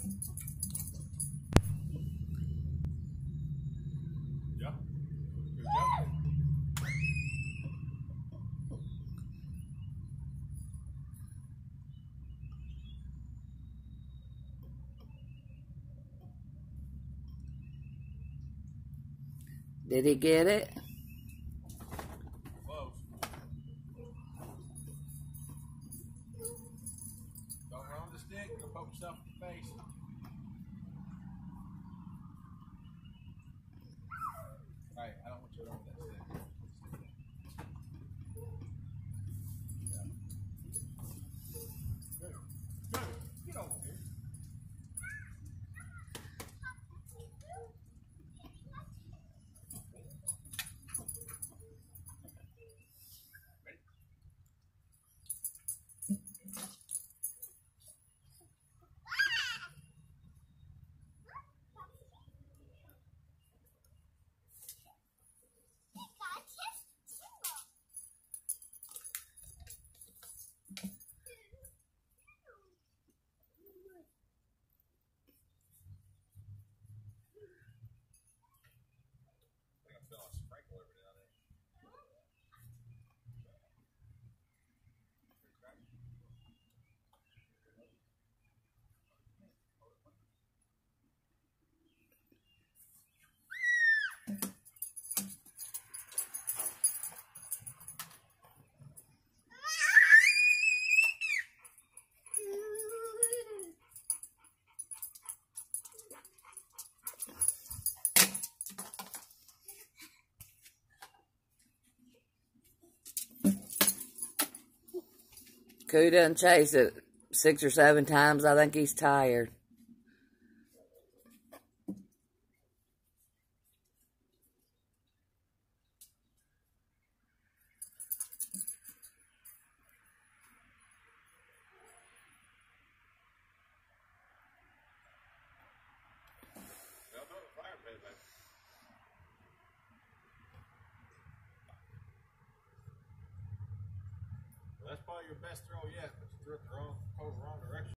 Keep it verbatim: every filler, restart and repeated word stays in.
Yeah. Good job. Did he get it? Close. Don't run the stick, you'll poke yourself in the face. Alright, I don't want you to run that stick. Good. Good. Get over here. Coo doesn't chase it six or seven times. I think he's tired. That's probably your best throw yet, but you threw it the wrong, total wrong direction.